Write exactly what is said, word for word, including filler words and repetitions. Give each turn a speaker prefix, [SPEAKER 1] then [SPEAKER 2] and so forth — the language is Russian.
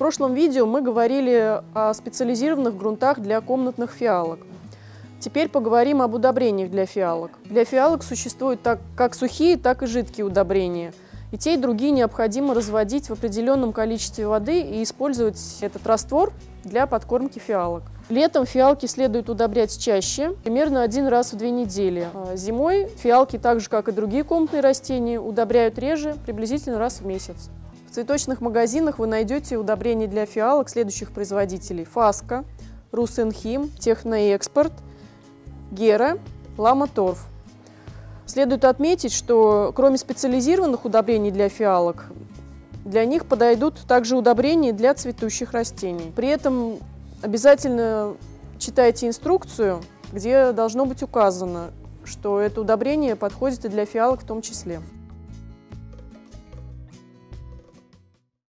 [SPEAKER 1] прошлом видео мы говорили о специализированных грунтах для комнатных фиалок. Теперь поговорим об удобрениях для фиалок. Для фиалок существуют так, как сухие, так и жидкие удобрения. И те, и другие необходимо разводить в определенном количестве воды и использовать этот раствор для подкормки фиалок. Летом фиалки следует удобрять чаще, примерно один раз в две недели. Зимой фиалки, так же как и другие комнатные растения, удобряют реже, приблизительно раз в месяц. В цветочных магазинах вы найдете удобрения для фиалок следующих производителей: Фаска, Русенхим, Техноэкспорт, Гера, Ламаторф. Следует отметить, что кроме специализированных удобрений для фиалок, для них подойдут также удобрения для цветущих растений. При этом обязательно читайте инструкцию, где должно быть указано, что это удобрение подходит и для фиалок в том числе.